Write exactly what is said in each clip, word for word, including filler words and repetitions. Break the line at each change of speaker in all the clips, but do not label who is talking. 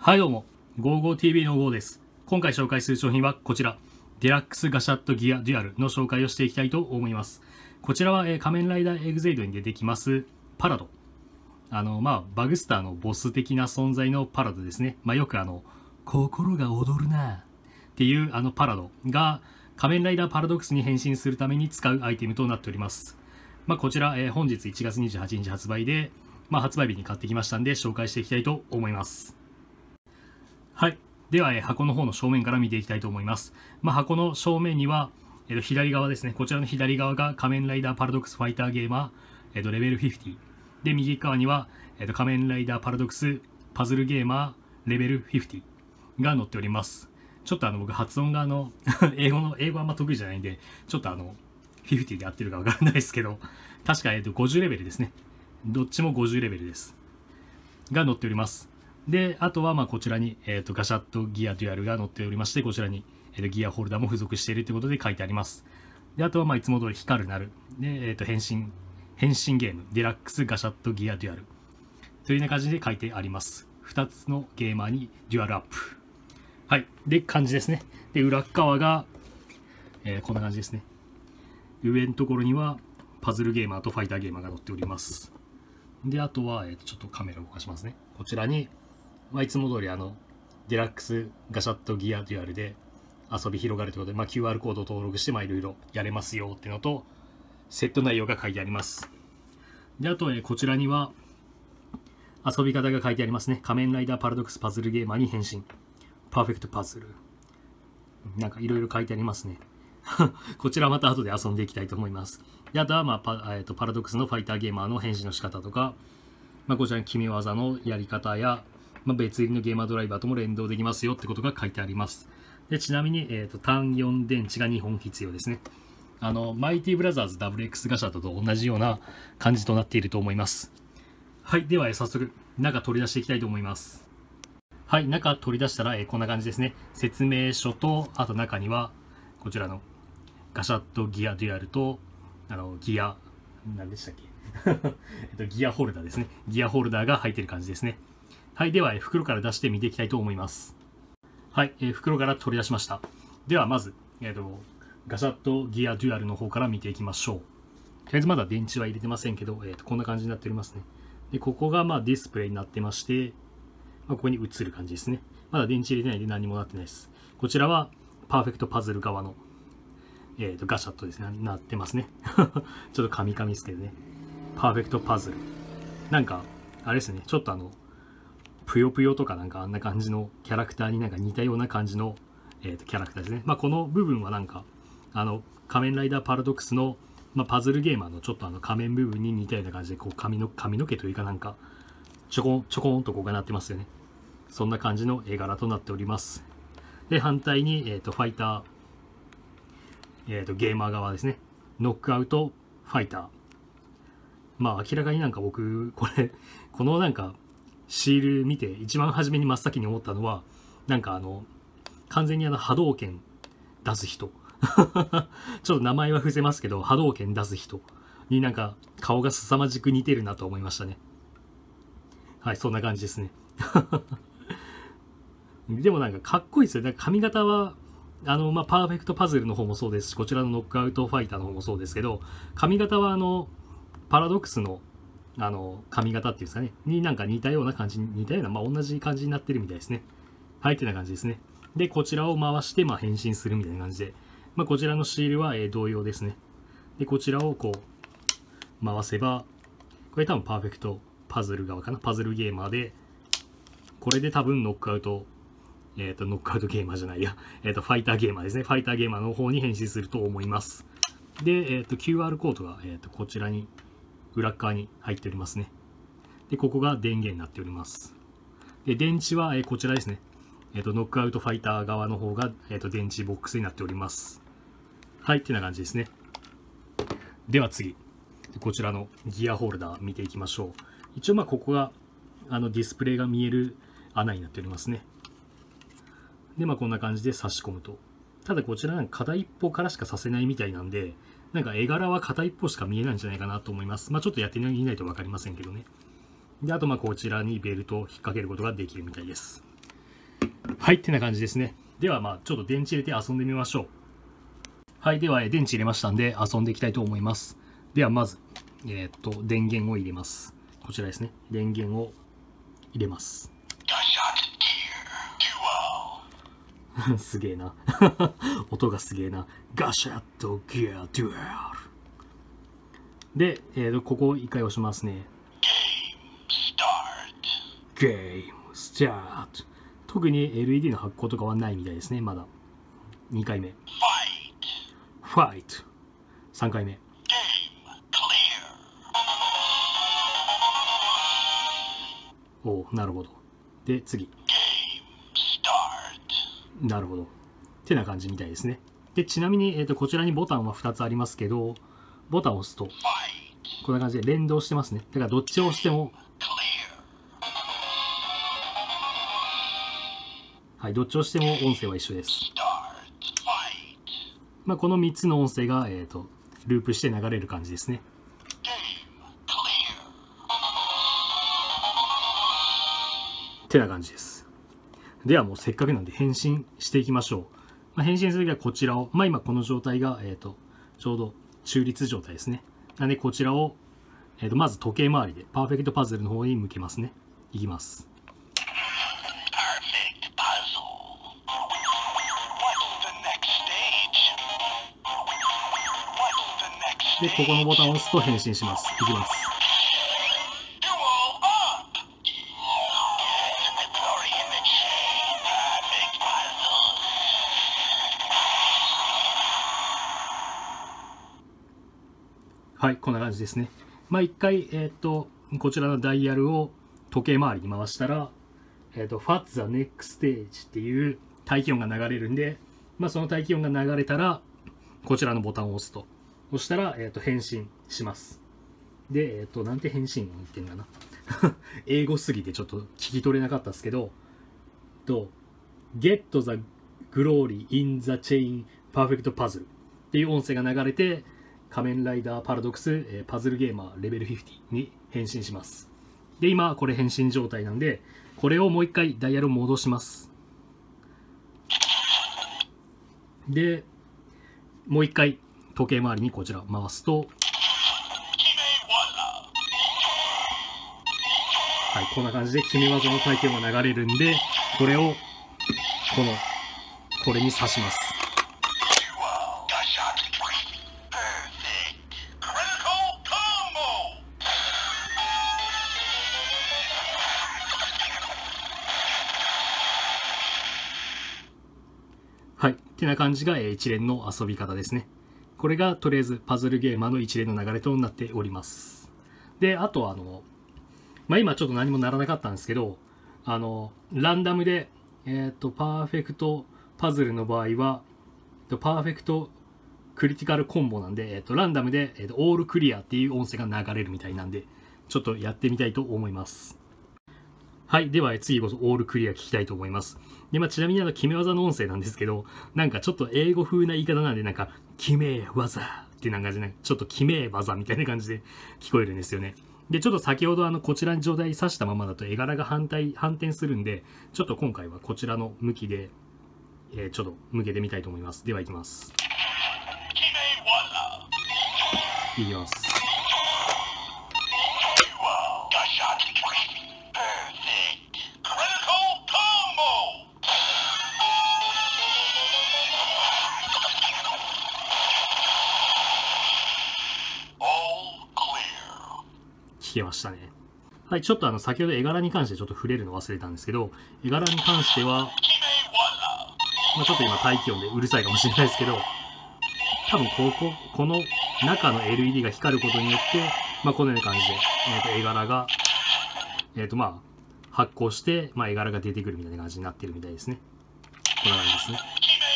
はいどうも、ゴーゴーティービー のゴーです。今回紹介する商品はこちら、デラックスガシャットギアデュアルの紹介をしていきたいと思います。こちらは、えー、仮面ライダーエグゼイドに出てきますパラド。あの、まあ、バグスターのボス的な存在のパラドですね。まあ、よくあの、心が踊るなっていうあのパラドが仮面ライダーパラドックスに変身するために使うアイテムとなっております。まあ、こちら、えー、本日いちがつにじゅうはちにち発売で、まあ、発売日に買ってきましたんで紹介していきたいと思います。はい。では、えー、箱の方の正面から見ていきたいと思います。まあ、箱の正面には、えー、と左側ですね。こちらの左側が仮面ライダーパラドックスファイターゲーマー、えー、とレベルごじゅう。で、右側には、えー、と仮面ライダーパラドックスパズルゲーマーレベルごじゅうが載っております。ちょっとあの僕発音があの英語の英語あんま得意じゃないんで、ちょっとあのごじゅうで合ってるかわからないですけど、確か、えー、とごじゅうレベルですね。どっちもごじゅうレベルです。が載っております。で、あとはまあこちらに、えー、とガシャットギアデュアルが載っておりまして、こちらに、えー、とギアホルダーも付属しているということで書いてあります。で、あとはまあいつも通り光るなる、で、えー、と変身、変身ゲーム、デラックスガシャットギアデュアルというような感じで書いてあります。ふたつのゲーマーにデュアルアップ。はい。で、感じですね。で、裏側が、えー、こんな感じですね。上のところにはパズルゲーマーとファイターゲーマーが載っております。で、あとは、えー、とちょっとカメラを動かしますね。こちらに、まあ、いつも通りあのデラックスガシャットギアデュアルで遊び広がるということで、まあ、キューアール コードを登録していろいろやれますよっていうのと、セット内容が書いてあります。で、あと、えー、こちらには遊び方が書いてありますね。仮面ライダーパラドックスパズルゲーマーに変身。パーフェクトパズル。なんかいろいろ書いてありますね。こちらまた後で遊んでいきたいと思います。で、あとは、まあパえー、とパラドックスのファイターゲーマーの変身の仕方とか、まあ、こちらに決め技のやり方や、まあ、別売りのゲーマードライバーとも連動できますよってことが書いてあります。で、ちなみに、えーと、単よん電池がにほん必要ですね。あの、マイティブラザーズ ダブリューエックス ガシャットと同じような感じとなっていると思います。はい。では、早速、中取り出していきたいと思います。はい。中取り出したら、えー、こんな感じですね。説明書と、あと中には、こちらのガシャットギアデュアルと、あの、ギア、何でしたっけえっと、ギアホルダーですね。ギアホルダーが入っている感じですね。はい。では、袋から出して見ていきたいと思います。はい。えー、袋から取り出しました。では、まず、えっと、ガシャットギアデュアルの方から見ていきましょう。とりあえずまだ電池は入れてませんけど、えー、とこんな感じになっておりますね。で、ここがまあディスプレイになってまして、まあ、ここに映る感じですね。まだ電池入れてないんで何もなってないです。こちらは、パーフェクトパズル側の、えー、とガシャットですね。なってますね。ちょっとカミカミですけどね。パーフェクトパズル。なんか、あれですね。ちょっとあの、ぷよぷよとかなんかあんな感じのキャラクターになんか似たような感じの、えー、とキャラクターですね。まあ、この部分はなんか、あの、仮面ライダーパラドックスの、まあ、パズルゲーマーのちょっとあの仮面部分に似たような感じで、こう髪の、髪の毛というかなんか、ちょこん、ちょこんとこうがなってますよね。そんな感じの絵柄となっております。で、反対に、えっ、と、ファイター、えっ、と、ゲーマー側ですね。ノックアウト、ファイター。まあ明らかになんか僕、これ、このなんかシール見て一番初めに真っ先に思ったのは、なんかあの、完全にあの波動拳出す人。ちょっと名前は伏せますけど、波動拳出す人になんか顔が凄まじく似てるなと思いましたね。はい、そんな感じですね。でもなんかかっこいいですよね。髪型は、あの、まあ、パーフェクトパズルの方もそうですし、こちらのノックアウトファイターの方もそうですけど、髪型はあの、パラドックスのあの髪型っていうんですかね、になんか似たような感じに、似たような、まあ、同じ感じになってるみたいですね。はい、ってな感じですね。で、こちらを回して、まあ、変身するみたいな感じで、まあ、こちらのシールは、えー、同様ですね。で、こちらをこう、回せば、これ多分パーフェクトパズル側かな、パズルゲーマーで、これで多分ノックアウト、えっと、ノックアウトゲーマーじゃないや、えっと、ファイターゲーマーですね。ファイターゲーマーの方に変身すると思います。で、えっと、キューアール コードが、えっと、こちらに、裏側に入っておりますね。で、ここが電源になっております。で、電池は、えー、こちらですね。えっ、ー、と、ノックアウトファイター側の方が、えっ、ー、と、電池ボックスになっております。はい、ってな感じですね。では次。こちらのギアホルダー見ていきましょう。一応、まあ、ここが、あの、ディスプレイが見える穴になっておりますね。で、まあ、こんな感じで差し込むと。ただ、こちらなんか片一方からしかさせないみたいなんで、なんか絵柄は片一方しか見えないんじゃないかなと思います。まあちょっとやってみないと分かりませんけどね。で、あとまあこちらにベルトを引っ掛けることができるみたいです。 はい、ってな感じですね。では、まあ、ちょっと電池入れて遊んでみましょう。はい、では、電池入れましたんで、遊んでいきたいと思います。では、まず、えー、っと、電源を入れます。こちらですね。電源を入れます。すげえな。音がすげえな。ガシャッとギアデュエル。で、えー、とここを一回押しますね。ゲームスタート。特に エルイーディー の発光とかはないみたいですね、まだ。にかいめ。ファイト。さんかいめ。おお、なるほど。で、次。なるほど。ってな感じみたいですね。で、ちなみに、えー、とこちらにボタンはふたつありますけど、ボタンを押すと、こんな感じで連動してますね。だからどっちを押しても、はい、どっちを押しても音声は一緒です。まあ、このみっつの音声が、えー、とループして流れる感じですね。ってな感じです。ではもうせっかくなんで変身していきましょう。まあ、変身するときはこちらを、まあ、今この状態が、えー、とちょうど中立状態ですね。なのでこちらを、えー、とまず時計回りでパーフェクトパズルの方に向けますね。いきます。で、ここのボタンを押すと変身します。いきます。はい、こんな感じですね。まあ、一回、えっと、こちらのダイヤルを時計回りに回したら、えっと、What's the next stage っていう大気音が流れるんで、まあ、その大気音が流れたら、こちらのボタンを押すと。押したら、えっと、変身します。で、えっと、なんて変身音言ってんだな。英語すぎてちょっと聞き取れなかったですけど、と、Get the glory in the chain perfect puzzle っていう音声が流れて、仮面ライダーパラドックス、えー、パズルゲーマーレベルごじゅうに変身します。で、今これ変身状態なんで、これをもう一回ダイヤルを戻します。で、もう一回時計回りにこちら回すと、はい、こんな感じで決め技の体験が流れるんで、これをこのこれに刺します。はい。ってな感じが一連の遊び方ですね。これがとりあえずパズルゲーマーの一連の流れとなっております。で、あとはあの、まあ、今ちょっと何もならなかったんですけど、あの、ランダムで、えっと、パーフェクトパズルの場合は、パーフェクトクリティカルコンボなんで、えっと、ランダムで、えっと、オールクリアっていう音声が流れるみたいなんで、ちょっとやってみたいと思います。はい。では、次こそオールクリア聞きたいと思います。で、まあ、ちなみにあの、決め技の音声なんですけど、なんかちょっと英語風な言い方なんで、なんか、決め技ってなんかじゃない、ちょっと決め技みたいな感じで聞こえるんですよね。で、ちょっと先ほどあの、こちらに状態刺したままだと絵柄が反対、反転するんで、ちょっと今回はこちらの向きで、えー、ちょっと向けてみたいと思います。では、いきます。いきます。聞けましたね。はい、ちょっとあの、先ほど絵柄に関してちょっと触れるの忘れたんですけど、絵柄に関しては、まあ、ちょっと今大気音でうるさいかもしれないですけど、多分ここ、この中の エルイーディー が光ることによって、まあ、このような感じで、えー、と絵柄が、えっ、とまあ、発光して、まあ、絵柄が出てくるみたいな感じになってるみたいですね。こんな感じですね。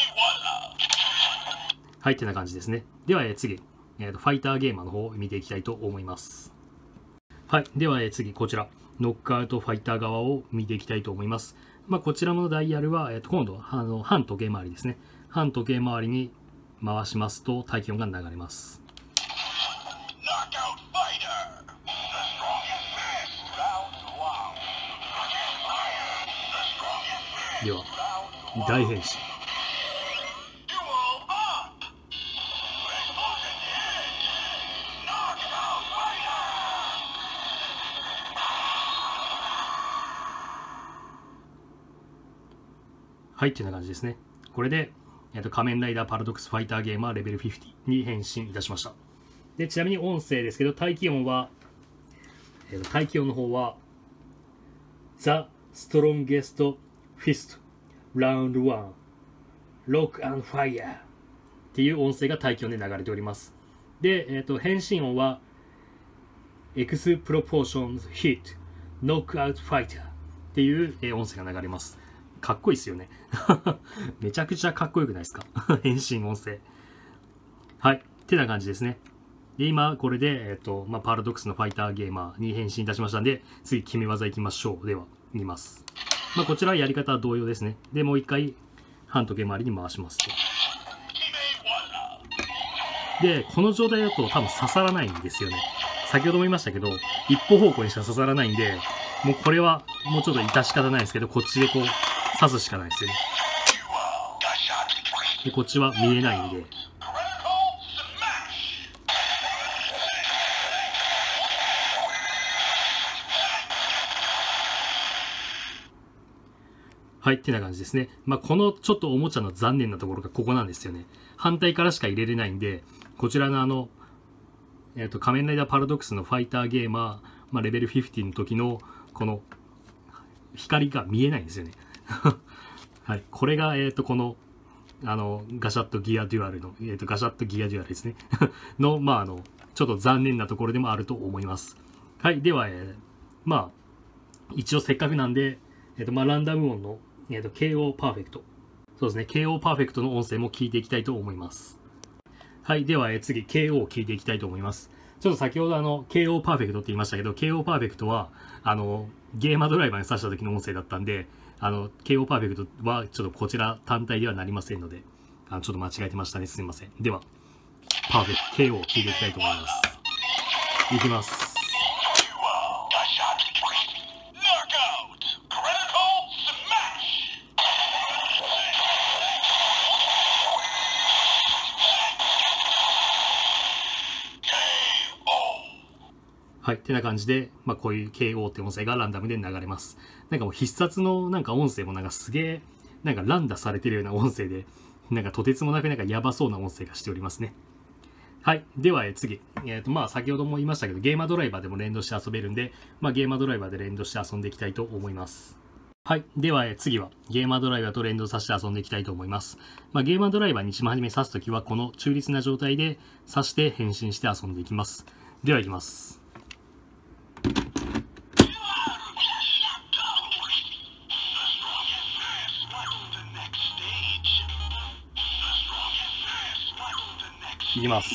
はい、ってな感じですね。では、えー、次、えーと、ファイターゲーマーの方を見ていきたいと思います。はい。では、えー、次、こちら、ノックアウトファイター側を見ていきたいと思います。まあ、こちらのダイヤルは、えー、と今度はあの半時計回りですね。半時計回りに回しますと、大気音が流れます。では、 大変身。はい、っていうような感じですね。これで、えっと、仮面ライダーパラドックスファイターゲーマーレベルごじゅうに変身いたしました。で、ちなみに音声ですけど、待機音は、えっと、待機音の方は、The Strongest Fist Round ワン Rock and Fire っていう音声が待機音で流れております。で、えっと、変身音は、Explosions Hit Knockout Fighter っていう音声が流れます。かっこいいですよね。めちゃくちゃかっこよくないですか？変身音声。はい。ってな感じですね。で、今、これで、えっと、まあ、パラドックスのファイターゲーマーに変身いたしましたんで、次、決め技いきましょう。では、見ます。まあ、こちらはやり方は同様ですね。で、もう一回、半時計回りに回しますと。で、この状態だと多分刺さらないんですよね。先ほども言いましたけど、一方方向にしか刺さらないんで、もうこれは、もうちょっと致し方ないですけど、こっちでこう、刺すしかないですよね。で、こっちは見えないんで。はい、ってな感じですね。まあ、このちょっとおもちゃの残念なところがここなんですよね。反対からしか入れれないんで、こちらのあの、えっと、仮面ライダーパラドックスのファイターゲーマー、まあ、レベルごじゅうの時の、この、光が見えないんですよね。はい。これが、えっと、この、あの、ガシャットギアデュアルの、えっと、ガシャットギアデュアルですね。の、まあ、あの、ちょっと残念なところでもあると思います。はい。では、えー、まあ、一応せっかくなんで、えっと、まあ、ランダム音の、えっと、ケーオー パーフェクト。そうですね。ケーオー パーフェクトの音声も聞いていきたいと思います。はい。では、えー、次、ケーオー を聞いていきたいと思います。ちょっと先ほどあの、ケーオー パーフェクトって言いましたけど、ケーオー パーフェクトは、あの、ゲーマードライバーに挿した時の音声だったんで、あの、ケーオー パーフェクトは、ちょっとこちら単体ではなりませんので、あのちょっと間違えてましたね。すみません。では、パーフェクト、ケーオー を聞いていきたいと思います。いきます。はい。ってな感じで、まあ、こういう ケーオー って音声がランダムで流れます。なんかもう必殺のなんか音声もなんかすげえ、なんか乱打されてるような音声で、なんかとてつもなくなんかやばそうな音声がしておりますね。はい。では、え次。えっと、まあ、先ほども言いましたけど、ゲーマードライバーでも連動して遊べるんで、まあ、ゲーマードライバーで連動して遊んでいきたいと思います。はい。では、え次は、ゲーマードライバーと連動させて遊んでいきたいと思います。まあ、ゲーマードライバーに一番初め刺すときは、この中立な状態で刺して変身して遊んでいきます。では、いきます。いきます。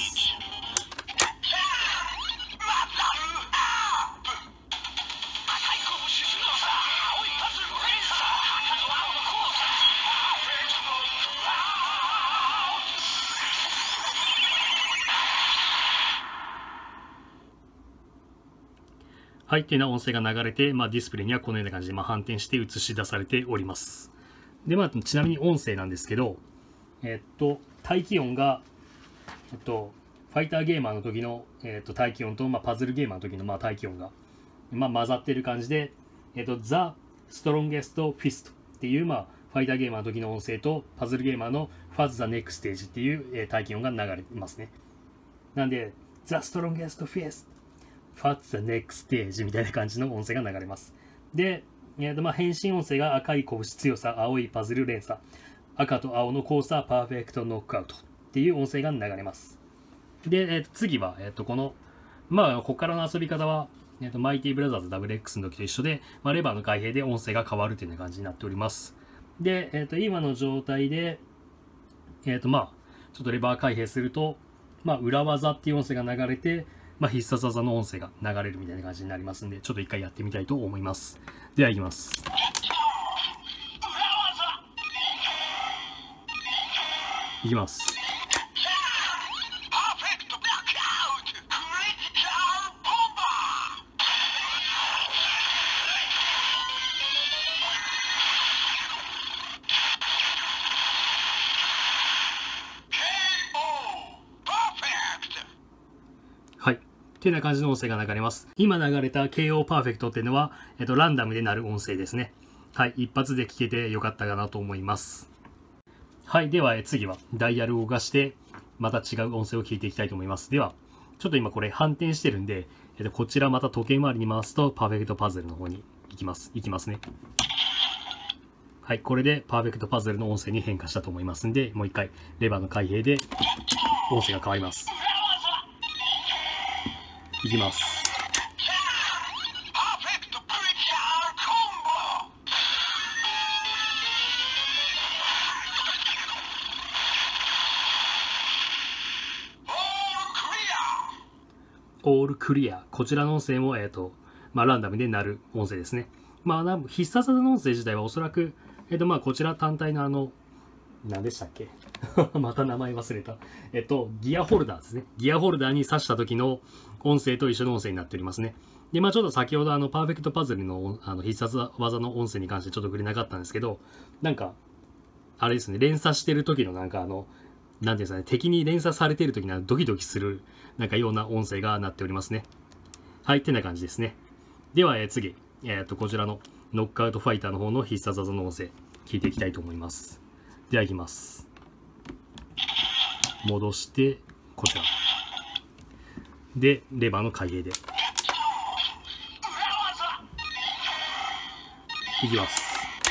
はい、っていうような音声が流れて、まあ、ディスプレイにはこのような感じで、まあ、反転して映し出されております。で、まあ、ちなみに音声なんですけど、えっと、待機音が、えっと、ファイターゲーマーの時の、えっと、待機音と、まあ、パズルゲーマーの時の、まあ、待機音が、まあ、混ざってる感じで、えっと、The Strongest Fist っていう、まあ、ファイターゲーマーの時の音声と、パズルゲーマーの What's the Next Stage っていう、えー、待機音が流れてますね。なんで、The Strongest Fist、What's the Next Stage みたいな感じの音声が流れます。で、えーとまあ、変身音声が赤い拳強さ、青いパズル連鎖、赤と青の交差、パーフェクトノックアウトっていう音声が流れます。で、えー、と次は、えー、とこの、まあ、ここからの遊び方は、えー、とマイティブラザーズ ダブルエックス の時と一緒で、まあ、レバーの開閉で音声が変わるというような感じになっております。で、えー、と今の状態で、えー、とまあ、ちょっとレバー開閉すると、まあ、裏技っていう音声が流れて、まあ、必殺技の音声が流れるみたいな感じになりますんで、ちょっと一回やってみたいと思います。では、いきます。いきます。 っていうような感じの音声が流れます。今流れた ケーオー パーフェクトっていうのは、えっと、ランダムで鳴る音声ですね。はい。一発で聞けてよかったかなと思います。はい。では、次はダイヤルを動かして、また違う音声を聞いていきたいと思います。では、ちょっと今これ反転してるんで、えっと、こちらまた時計回りに回すと、パーフェクトパズルの方に行きます。行きますね。はい。これでパーフェクトパズルの音声に変化したと思いますんで、もう一回、レバーの開閉で、音声が変わります。いきます。オールクリア。こちらの音声も、えっと、まあ、ランダムで鳴る音声ですね。まあ、必殺技の音声自体はおそらく、えっと、まあ、こちら単体のあの、何でしたっけまた名前忘れた。えっと、ギアホルダーですね。ギアホルダーに挿した時の音声と一緒の音声になっておりますね。で、まあちょっと先ほどあの、パーフェクトパズルのあの必殺技の音声に関してちょっと触れなかったんですけど、なんか、あれですね、連鎖してる時のなんかあの、なんていうんですかね、敵に連鎖されている時にドキドキする、なんかような音声がなっておりますね。はい、ってな感じですね。では、えー、次、えっと、こちらのノックアウトファイターの方の必殺技の音声、聞いていきたいと思います。では、いきます。戻して、こちら。で、レバーの開閉で。いきます。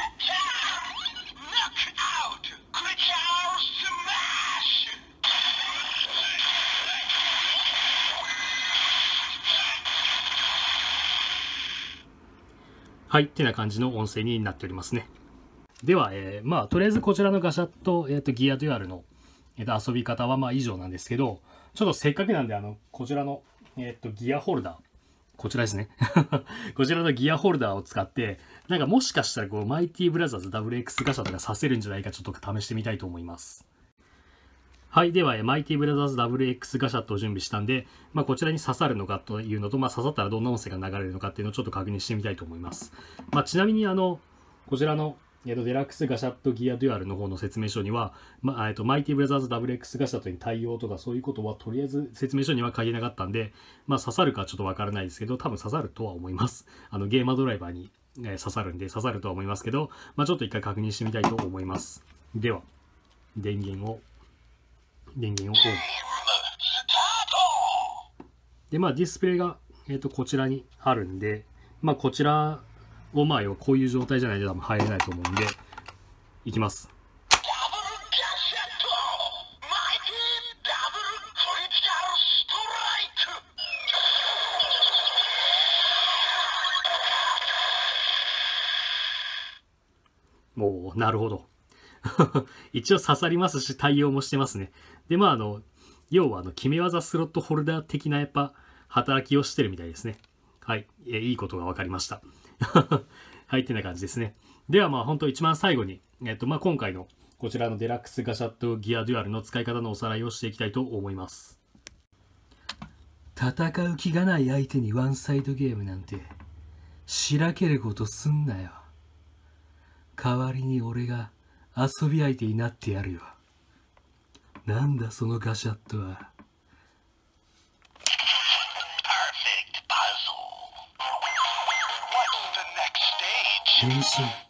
はい、ってな感じの音声になっておりますね。では、えー、まあ、とりあえずこちらのガシャと、えっと、ギアデュアルの、えっと、遊び方はまあ以上なんですけど、ちょっとせっかくなんで、あの、こちらの、えっと、ギアホルダー、こちらですね。こちらのギアホルダーを使って、なんかもしかしたらこう、マイティブラザーズ ダブリューエックス ガシャとかさせるんじゃないか、ちょっと試してみたいと思います。はい。では、マイティブラザーズ ダブリューエックス ガシャットを準備したんで、まあ、こちらに刺さるのかというのと、まあ、刺さったらどんな音声が流れるのかっていうのをちょっと確認してみたいと思います。まあ、ちなみに、あの、こちらの、えっと、デラックスガシャットギアデュアルの方の説明書には、まあ、えっと、マイティブラザーズ ダブリューエックス ガシャットに対応とかそういうことはとりあえず説明書には書いてなかったんで、まあ、刺さるかちょっとわからないですけど、多分刺さるとは思います。あの、ゲーマードライバーに、えー、刺さるんで、刺さるとは思いますけど、まあ、ちょっと一回確認してみたいと思います。では、電源を、電源をオン。で、まあ、ディスプレイが、えっと、こちらにあるんで、まあ、こちらを、まあ、要はこういう状態じゃないと多分入れないと思うんで、いきます。もう、なるほど。一応刺さりますし、対応もしてますね。で、まあ、あの、要は、あの、決め技スロットホルダー的な、やっぱ、働きをしてるみたいですね。はい。えいいことが分かりました。はい、ってな感じですね。では、まあ、本当一番最後に、えっと、まあ、今回の、こちらのデラックスガシャットギアデュアルの使い方のおさらいをしていきたいと思います。戦う気がない相手にワンサイドゲームなんて、しらけることすんなよ。代わりに俺が遊び相手になってやるよ。なんだそのガシャットは。変身。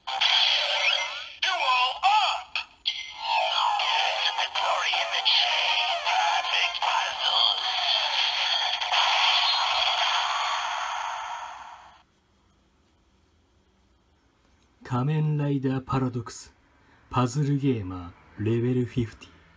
仮面ライダーパラドックスパズルゲーマーレベルごじゅう。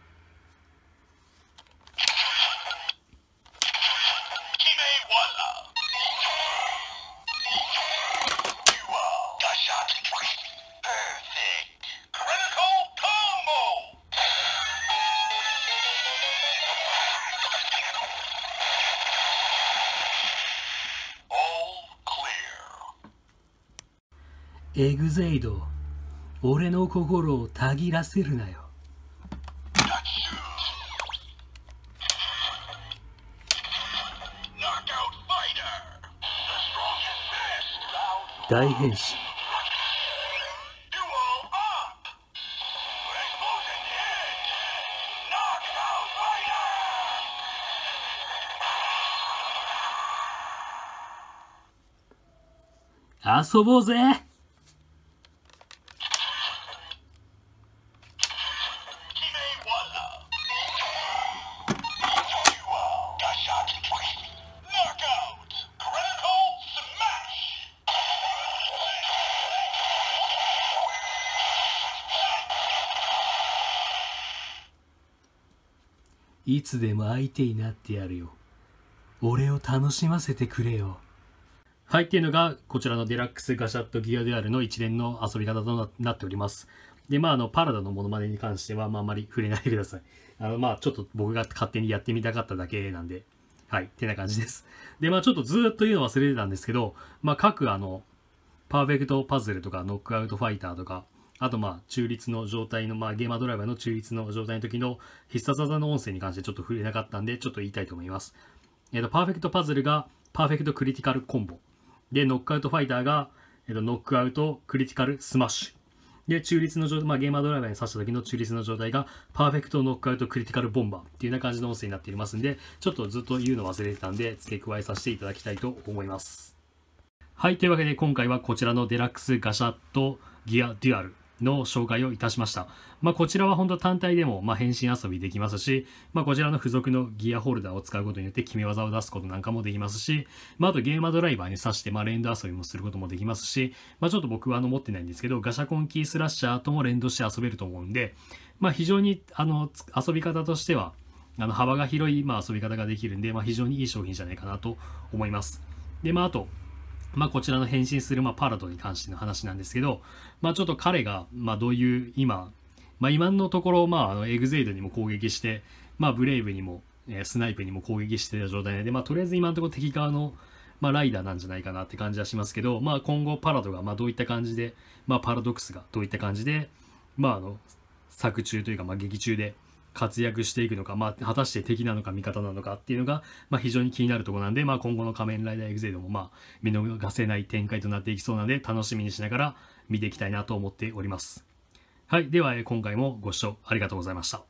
エグゼイド、俺の心をたぎらせるなよ。大変身。 遊ぼうぜ。いつでも相手になってやるよ。俺を楽しませてくれよ。はい、っていうのが、こちらのデラックスガシャットギアデュアルの一連の遊び方となっております。で、まあ、あの、パラダのモノマネに関しては、まあ、あまり触れないでください。あの、まあ、ちょっと僕が勝手にやってみたかっただけなんで、はい、ってな感じです。で、まあ、ちょっとずーっと言うの忘れてたんですけど、まあ、各あの、パーフェクトパズルとか、ノックアウトファイターとか、あとまあ中立の状態の、まあゲーマードライバーの中立の状態の時の必殺技の音声に関してちょっと触れなかったんで、ちょっと言いたいと思います。えっと、パーフェクトパズルがパーフェクトクリティカルコンボ。で、ノックアウトファイターが、えっと、ノックアウトクリティカルスマッシュ。で、中立の状態、まあゲーマードライバーに刺した時の中立の状態がパーフェクトノックアウトクリティカルボンバーっていうような感じの音声になっていますんで、ちょっとずっと言うの忘れてたんで、付け加えさせていただきたいと思います。はい、というわけで今回はこちらのデラックスガシャットギアデュアルの紹介をいたしました。まあ、こちらは本当単体でもまあ変身遊びできますし、まあ、こちらの付属のギアホルダーを使うことによって決め技を出すことなんかもできますし、まあ、あとゲーマードライバーに挿してまあ連動遊びもすることもできますし、まあ、ちょっと僕はあの持ってないんですけど、ガシャコンキースラッシャーとも連動して遊べると思うんで、まあ、非常にあの遊び方としてはあの幅が広いまあ遊び方ができるんで、まあ、非常にいい商品じゃないかなと思います。で、まあ、あと、まあ、こちらの変身する、まあ、パラドに関しての話なんですけど、まあ、ちょっと彼が、まあ、どういう今、まあ、今のところ、まあ、あのエグゼイドにも攻撃して、まあ、ブレイブにも、えー、スナイプにも攻撃していた状態で、まあ、とりあえず今のところ敵側の、まあ、ライダーなんじゃないかなって感じはしますけど、まあ、今後パラドが、まあ、どういった感じで、まあ、パラドックスがどういった感じで、まあ、あの作中というか、まあ、劇中で活躍していくのか、まあ、果たして敵なのか味方なのかっていうのが、まあ、非常に気になるところなんで、まあ、今後の仮面ライダーエグゼイドも、まあ、見逃せない展開となっていきそうなので、楽しみにしながら見ていきたいなと思っております。はい。では、今回もご視聴ありがとうございました。